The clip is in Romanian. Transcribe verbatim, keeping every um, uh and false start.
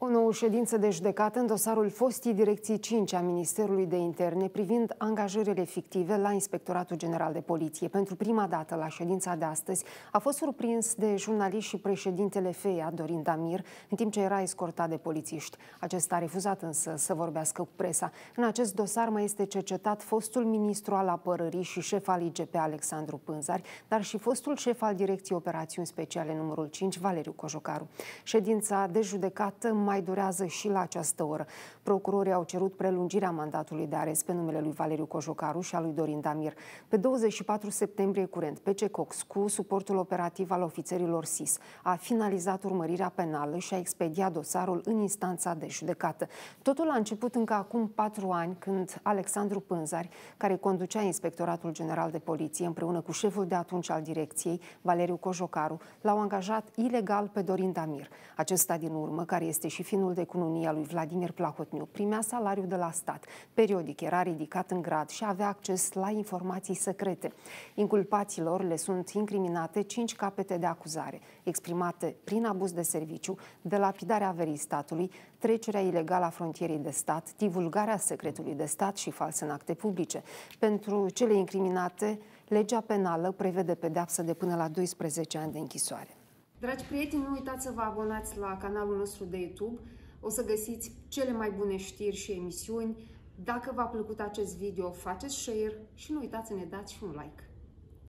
O nouă ședință de judecată în dosarul fostii Direcții cinci a Ministerului de Interne privind angajările fictive la Inspectoratul General de Poliție. Pentru prima dată la ședința de astăzi a fost surprins de jurnaliști și președintele F E A, Dorin Damir, în timp ce era escortat de polițiști. Acesta a refuzat însă să vorbească cu presa. În acest dosar mai este cercetat fostul ministru al apărării și șef al I G P, Alexandru Pânzari, dar și fostul șef al Direcției Operațiuni Speciale numărul cinci, Valeriu Cojocaru. Ședința de judecată mai durează și la această oră. Procurorii au cerut prelungirea mandatului de arest pe numele lui Valeriu Cojocaru și al lui Dorin Damir. Pe douăzeci și patru septembrie curent, P C Cox, cu suportul operativ al ofițerilor S I S, a finalizat urmărirea penală și a expediat dosarul în instanța de judecată. Totul a început încă acum patru ani, când Alexandru Pânzari, care conducea Inspectoratul General de Poliție împreună cu șeful de atunci al direcției, Valeriu Cojocaru, l-au angajat ilegal pe Dorin Damir. Acesta din urmă, care este și finul de cununie al lui Vladimir Plahotniuc, primea salariu de la stat. Periodic era ridicat în grad și avea acces la informații secrete. Inculpaților le sunt incriminate cinci capete de acuzare, exprimate prin abuz de serviciu, delapidarea averii statului, trecerea ilegală a frontierei de stat, divulgarea secretului de stat și fals în acte publice. Pentru cele incriminate, legea penală prevede pedeapsă de până la doisprezece ani de închisoare. Dragi prieteni, nu uitați să vă abonați la canalul nostru de YouTube. O să găsiți cele mai bune știri și emisiuni. Dacă v-a plăcut acest video, faceți share și nu uitați să ne dați și un like.